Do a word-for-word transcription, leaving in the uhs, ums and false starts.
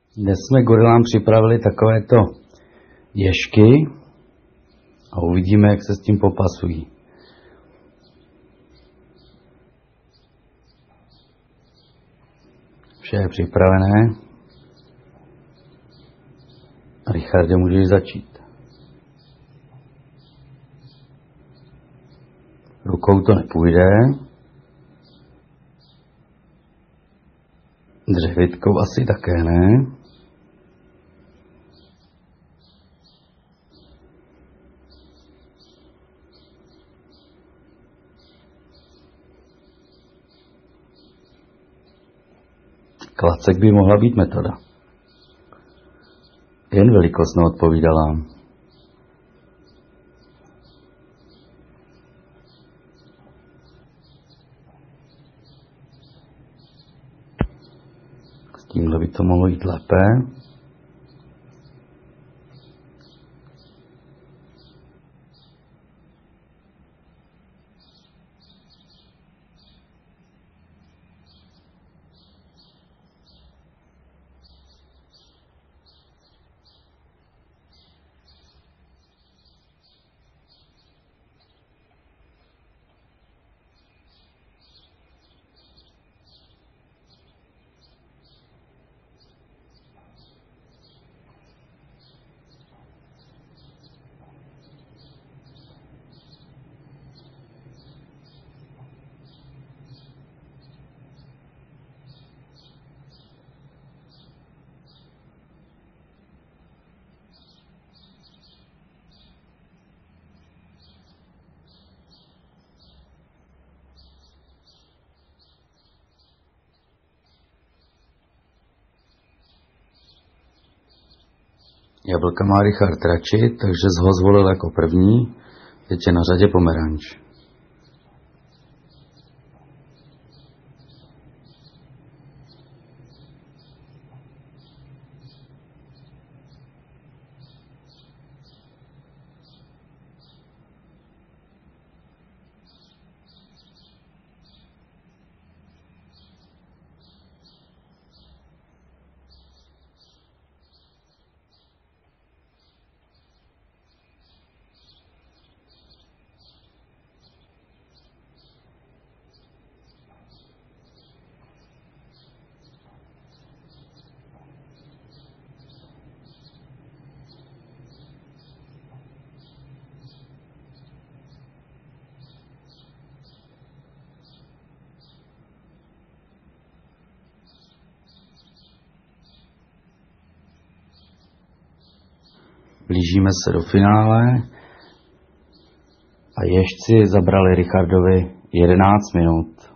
Dnes jsme gorilám připravili takovéto ježky a uvidíme, jak se s tím popasují. Vše je připravené. Richarde, můžeš začít. Rukou to nepůjde. Dřevitkou asi také ne. Klacek by mohla být metoda. Jen velikost neodpovídala. S tímhle by to mohlo jít lépe. Jablka má Richard radši, takže ho zvolil jako první. Teď je na řadě pomeranč. Blížíme se do finále a ježci zabrali Richardovi jedenáct minut.